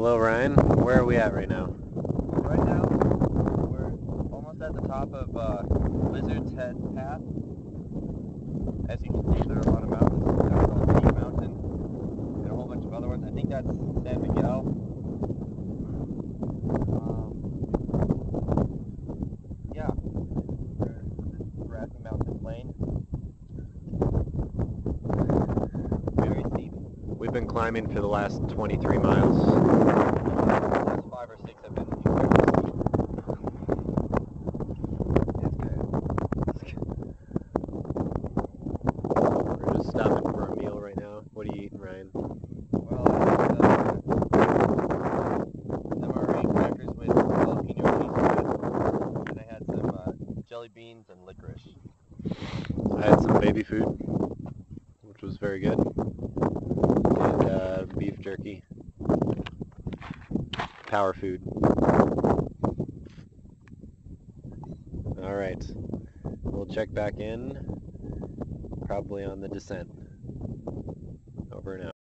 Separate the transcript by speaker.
Speaker 1: Hello, Ryan. Where are we at right now?
Speaker 2: Right now, we're almost at the top of Lizard's Head Path. As you can see, there are a lot of mountains. There's Peak Mountain and a whole bunch of other ones. I think that's San Miguel. Yeah, there's this grassy mountain plain. Very steep.
Speaker 1: We've been climbing for the last 23 miles.
Speaker 2: The last 5 or 6 have been incredibly steep.
Speaker 1: We're just stopping for a meal right now. What are you eating, Ryan?
Speaker 2: Well, I had some Marine crackers with jalapeno cheese, and I had some jelly beans and licorice.
Speaker 1: I had some baby food, which was very good, and beef jerky. Power food. All right. We'll check back in, probably on the descent. Over and out.